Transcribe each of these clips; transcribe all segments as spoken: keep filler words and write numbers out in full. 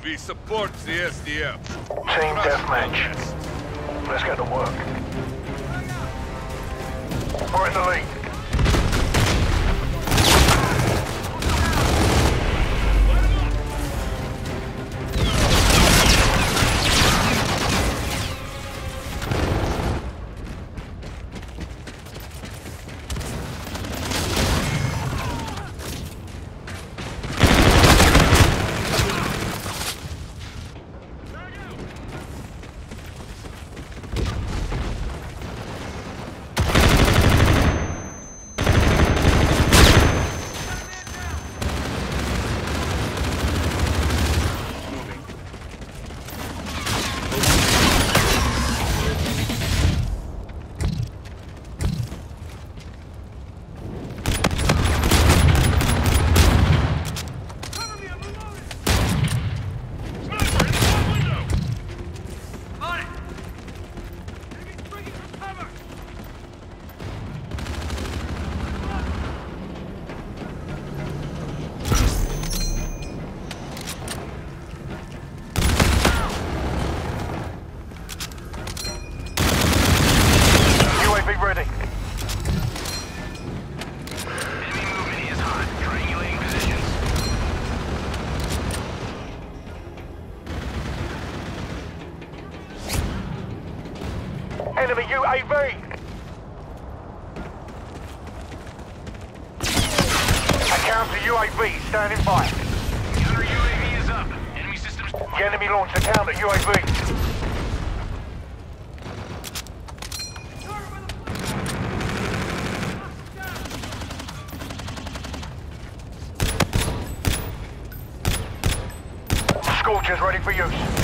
V supports the S D F. Team Deathmatch. Let's get to work. We're in the lead. Enemy U A V! A counter U A V standing by. Counter U A V is up. Enemy systems... The enemy launched a counter U A V. Scorchers ready for use.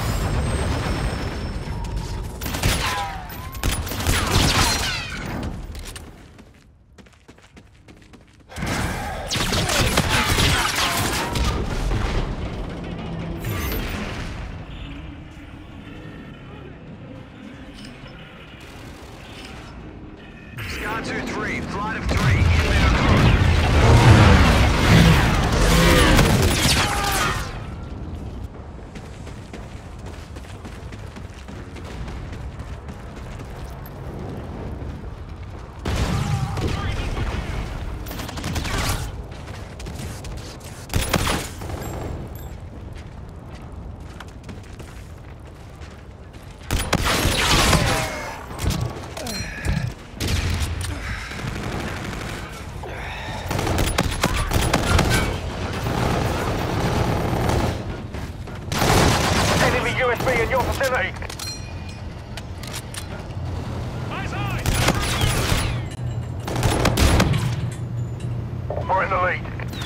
Sky two three, flight of three, inbound cruise. U S B in your vicinity. Eyes high. We're in the lead.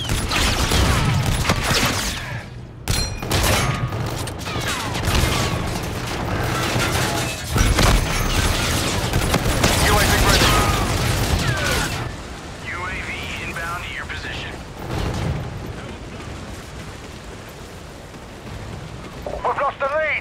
U A V ready. U A V inbound to your position. We've lost the lead!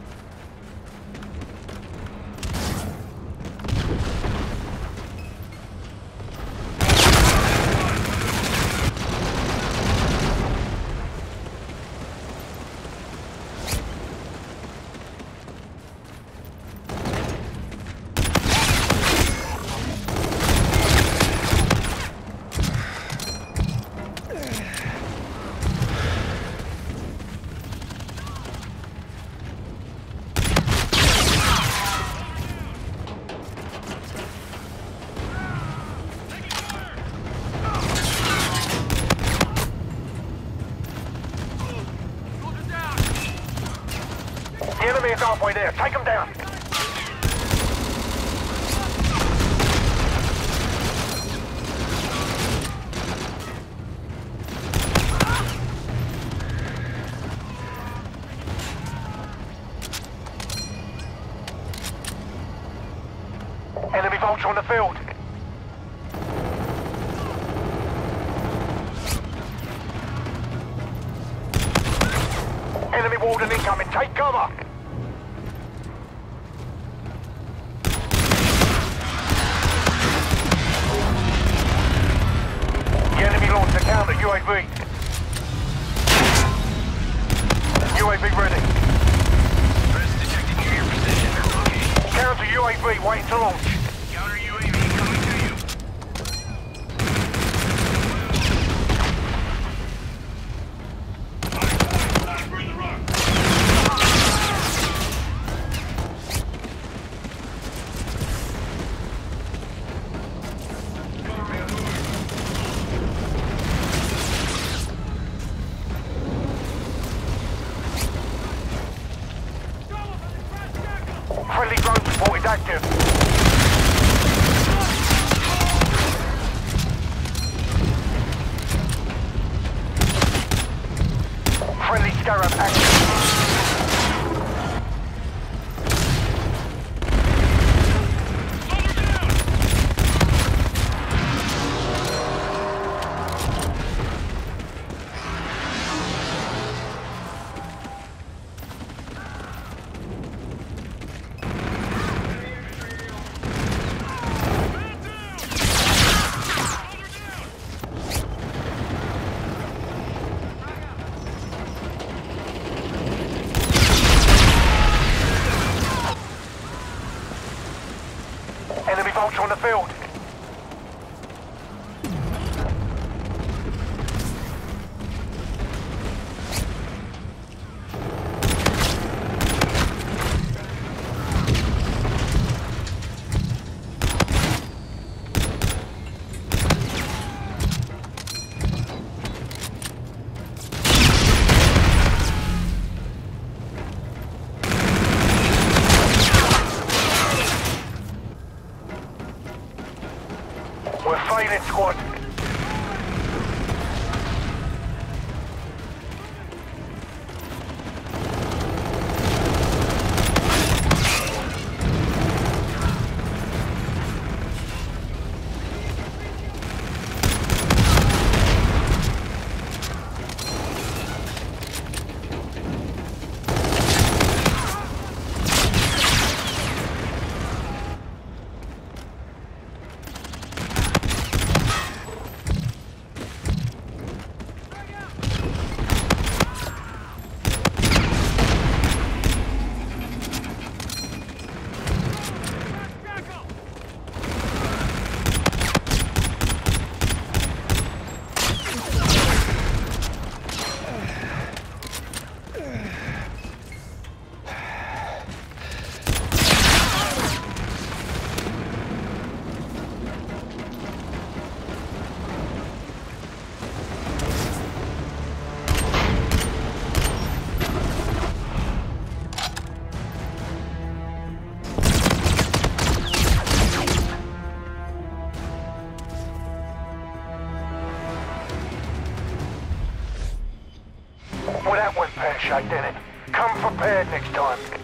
The enemy is halfway there. Take them down. Enemy vulture on the field. Enemy warden incoming. Take cover. The enemy launched a counter U A V. U A V ready. Threats detected near your position. Okay. Counter U A V waiting to launch. Counter U A V coming to you. Friendly drone support is active. Friendly Scarab active. Enemy vulture on the field. We're failing, squad. Well, that went pear-shaped, didn't it? Come prepared next time.